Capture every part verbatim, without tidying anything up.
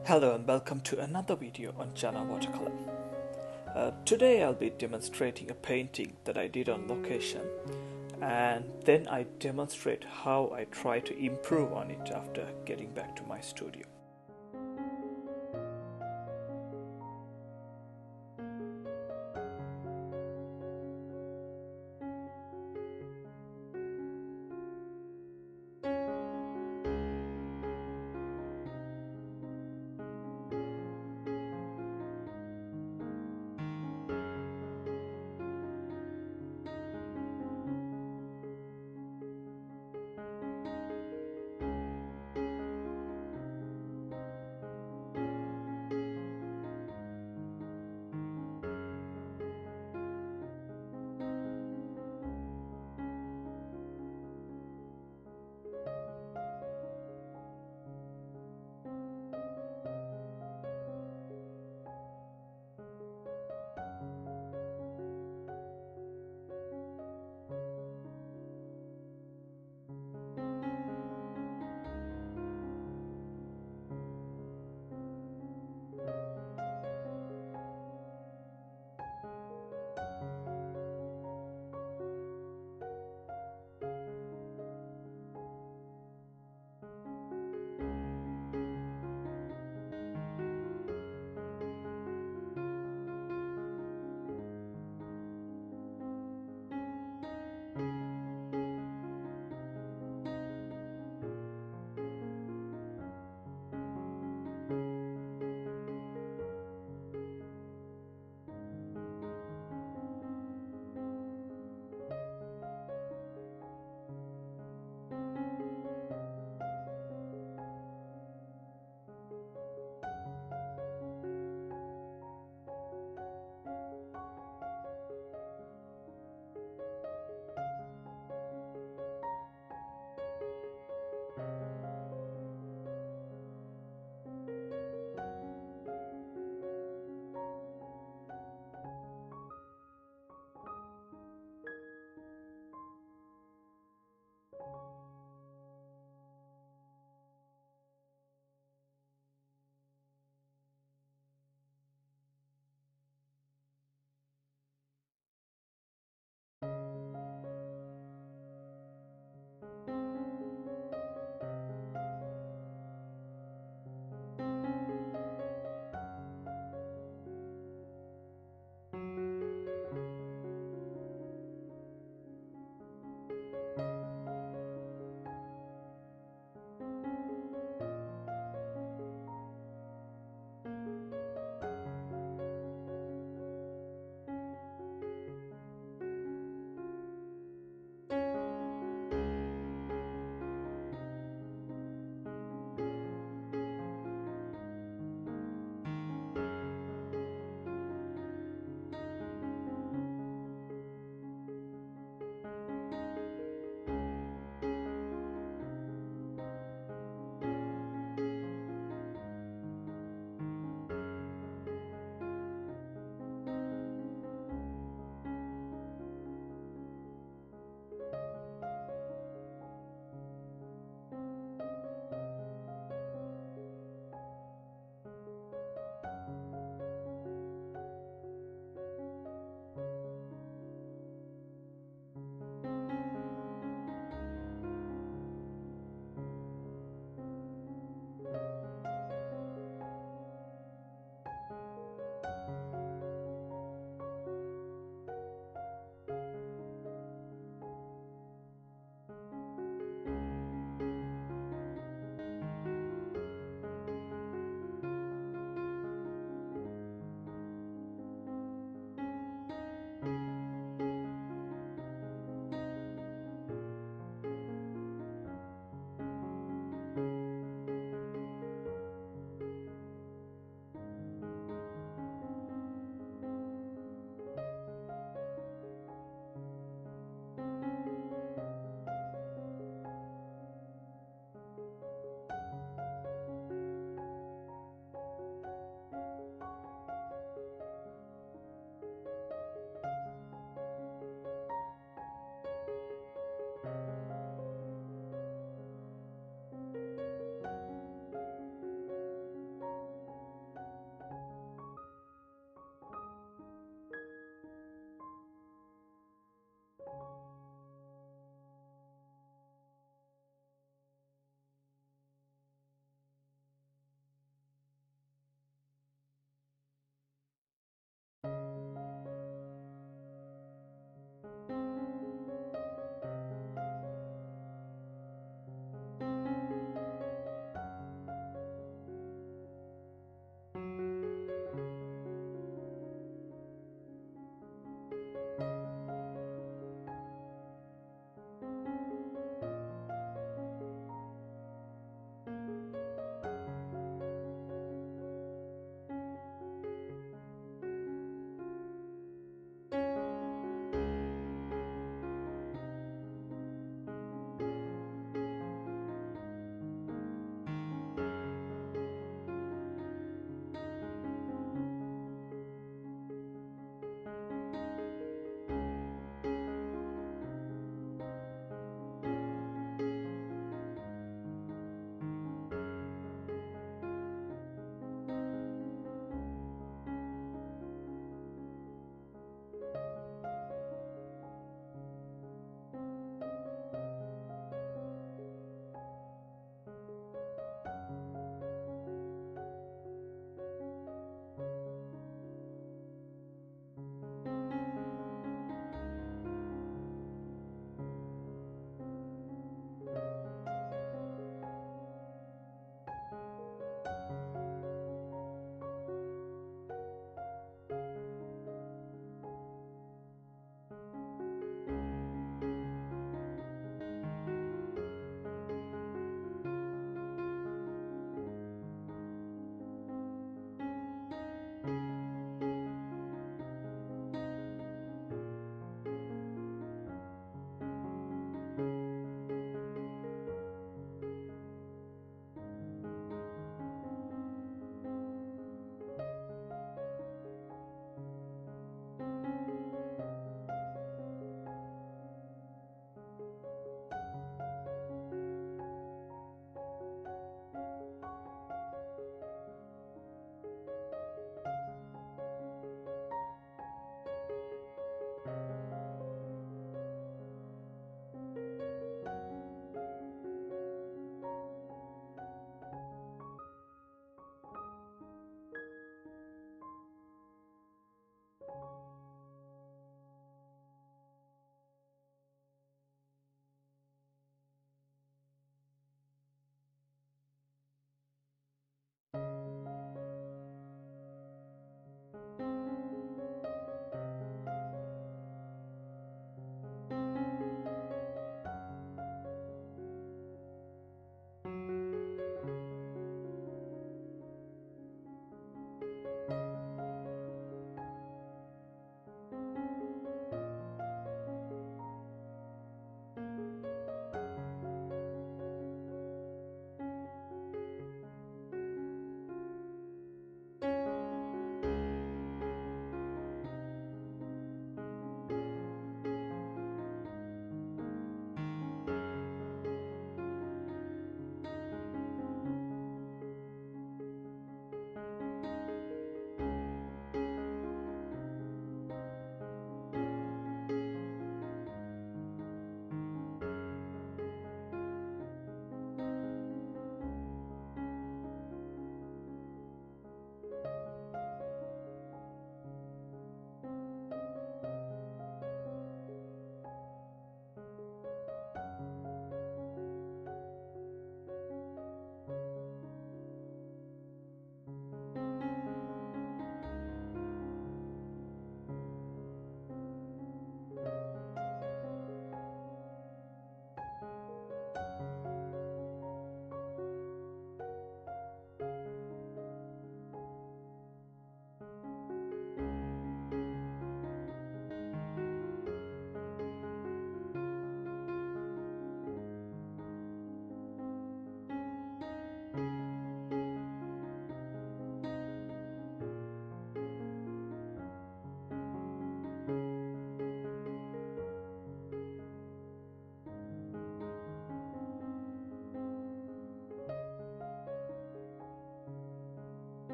Hello and welcome to another video on Jana Watercolor. Uh, today I'll be demonstrating a painting that I did on location, and then I demonstrate how I try to improve on it after getting back to my studio.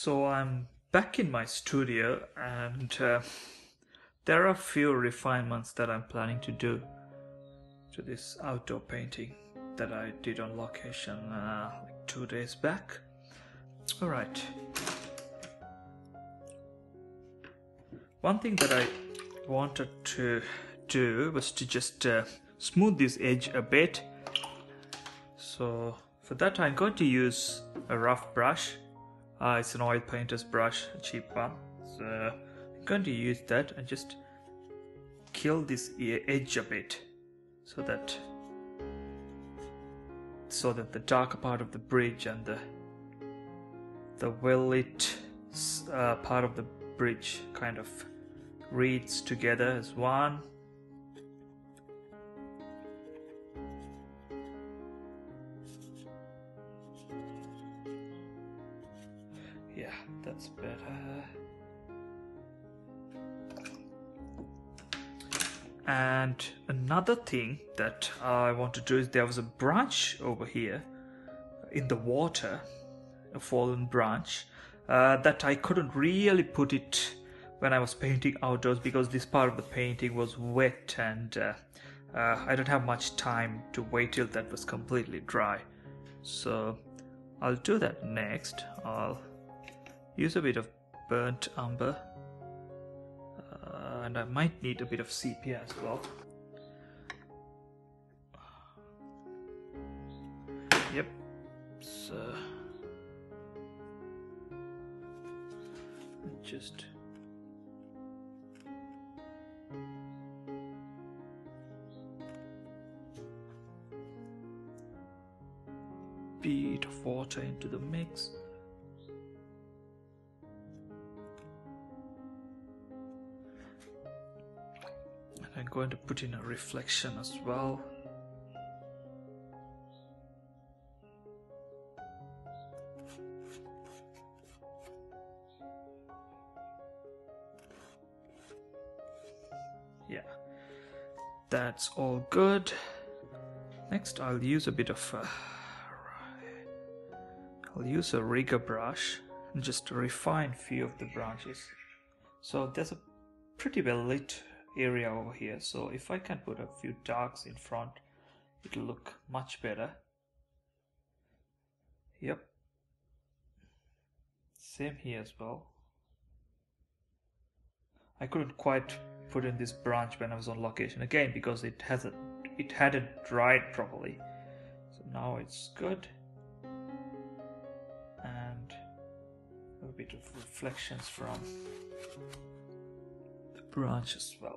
So I'm back in my studio, and uh, there are a few refinements that I'm planning to do to this outdoor painting that I did on location uh, like two days back. Alright. One thing that I wanted to do was to just uh, smooth this edge a bit. So for that I'm going to use a rough brush. Uh, it's an oil painter's brush, a cheap one. So I'm going to use that and just kill this edge a bit, so that so that the darker part of the bridge and the the well lit uh, part of the bridge kind of reads together as one. Yeah, that's better. And another thing that I want to do is, there was a branch over here in the water, a fallen branch, uh, that I couldn't really put it when I was painting outdoors because this part of the painting was wet, and uh, uh, I don't have much time to wait till that was completely dry. So I'll do that next. I'll use a bit of burnt umber. And I might need a bit of sepia as well. Yep. So just bit of water into the mix. I'm going to put in a reflection as well. Yeah, that's all good. Next I'll use a bit of uh, I'll use a rigger brush and just refine a few of the branches. So there's a pretty well lit area over here, so if I can put a few darks in front, it'll look much better. Yep, same here as well. I couldn't quite put in this branch when I was on location again because it hasn't it hadn't dried properly, so now it's good. And a bit of reflections from branch as well.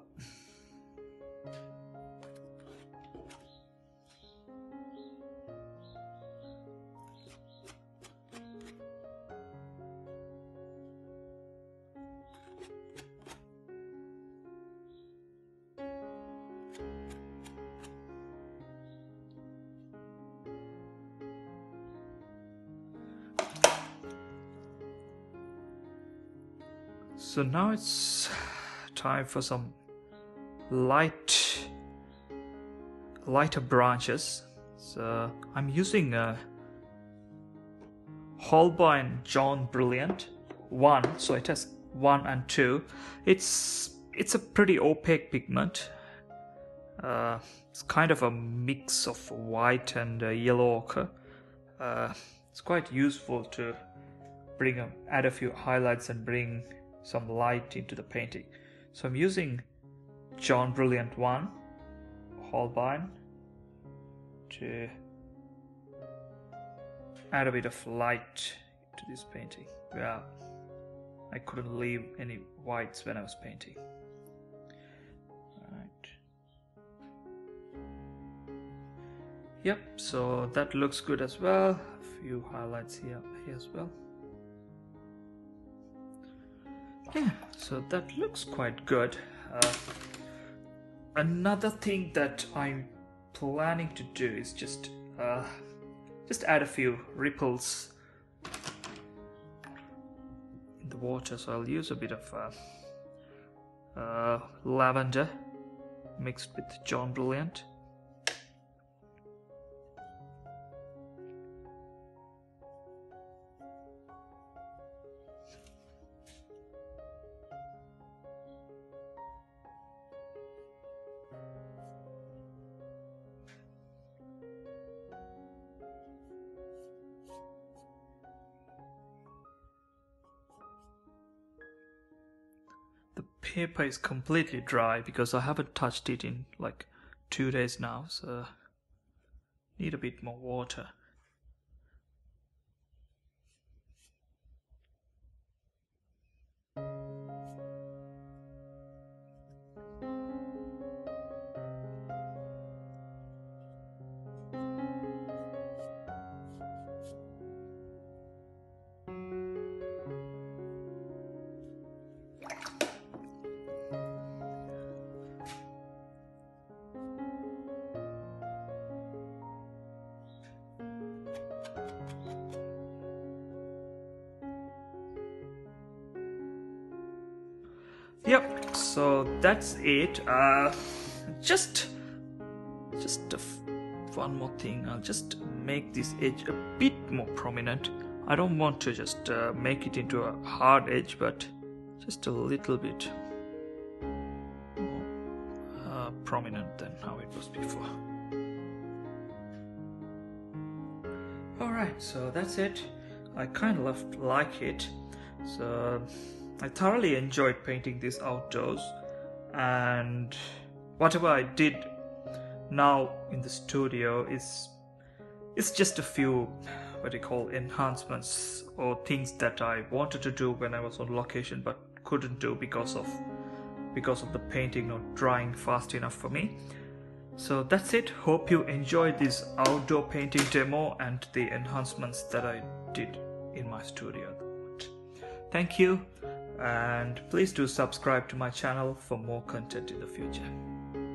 So now it's time for some light lighter branches. So I'm using a Holbein John Brilliant one, so it has one and two. It's it's a pretty opaque pigment. Uh, it's kind of a mix of white and uh, yellow ochre. Uh, it's quite useful to bring a, add a few highlights and bring some light into the painting. So I'm using John Brilliant one Holbein to add a bit of light to this painting. Yeah, I couldn't leave any whites when I was painting. Right. Yep, so that looks good as well. A few highlights here, here as well. Yeah, so that looks quite good. Uh, another thing that I'm planning to do is just uh, just add a few ripples in the water. So I'll use a bit of uh, uh, lavender mixed with John Brilliant. paper is completely dry because I haven't touched it in like two days now, so need a bit more water. Yep, so that's it. Uh, just just a f one more thing. I'll just make this edge a bit more prominent. I don't want to just uh, make it into a hard edge, but just a little bit more uh, prominent than how it was before. Alright, so that's it. I kind of like it. So I thoroughly enjoyed painting this outdoors, and whatever I did now in the studio is it's just a few what do you call enhancements or things that I wanted to do when I was on location but couldn't do because of because of the painting not drying fast enough for me. So that's it. Hope you enjoyed this outdoor painting demo and the enhancements that I did in my studio. Thank you, and please do subscribe to my channel for more content in the future.